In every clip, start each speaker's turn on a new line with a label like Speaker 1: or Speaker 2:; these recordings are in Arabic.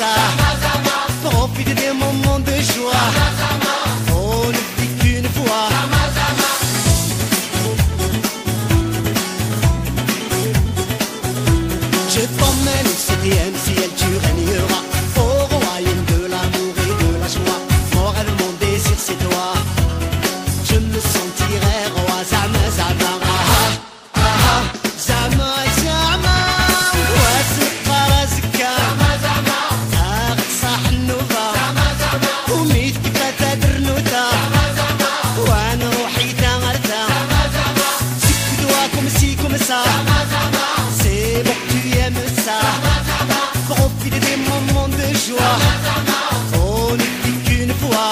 Speaker 1: ça. Profite des moments de joie. On ne vit qu'une fois. Je t'emmène au 7e ciel, tu régneras au royaume de l'amour et de la joie. Mon rêve, mon désir, c'est toi. Je me sentirai roi, Zama, Zama, Zama, Zama. واسق راسك عارف صح النوبة وميت كيف تدرنوتا وانا روحي تغرتا سكتواكم سيكم سا c'est bon que tu aimes ça. Profite des moments de joie. On ne vit qu'une fois.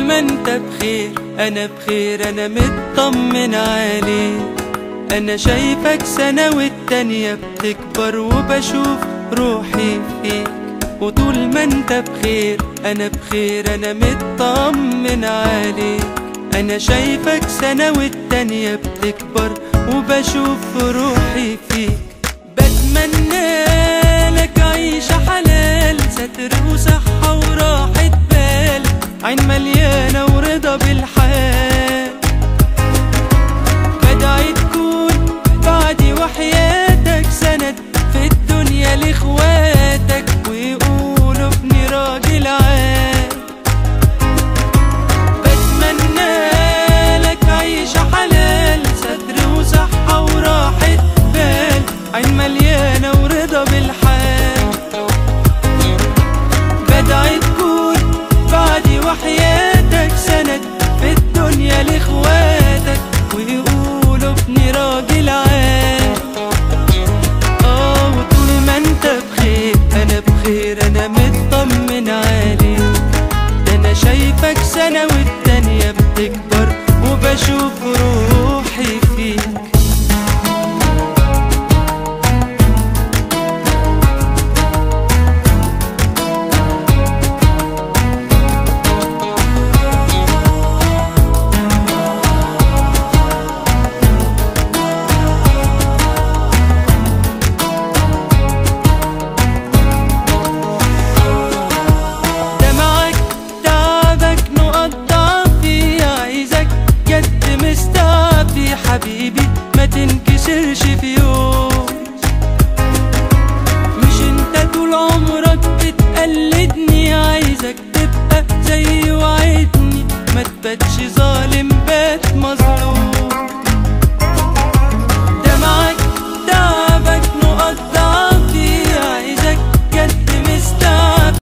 Speaker 2: ما انت بخير انا بخير، انا مطمن عليك. انا شايفك سنة والتانية بتكبر وبشوف روحي فيك. وطول ما انت بخير انا بخير، انا مطمن عليك. انا شايفك سنة والتانية بتكبر وبشوف روحي فيك. بتمنى لك عيشة حلال، ستر وصحة وراحة بال، عين مليانة ورضا بالحال. بدعي تكون بعدي وحياتك سند في الدنيا لاخواتك، ويقولوا ابني راجل عال. بتمنى لك عيشة حلال، ستر وصحة وراحة بال، عين مليانة ورضا بالحال. بدعي تكون بعدي وحياتك سند في الدنيا لاخواتك، ويقولوا ابني راجل عال. وطول ما انت بخير انا بخير، انا مطمن عليك. ده انا شايفك سنة والتانية بتكبر وبشوف روحي فيك. حبيبي ما تنكسرش في يوم، مش انت طول عمرك بتقلدني، عايزك تبقى زيي وعدني ما تباتش ظالم بات مظلوم.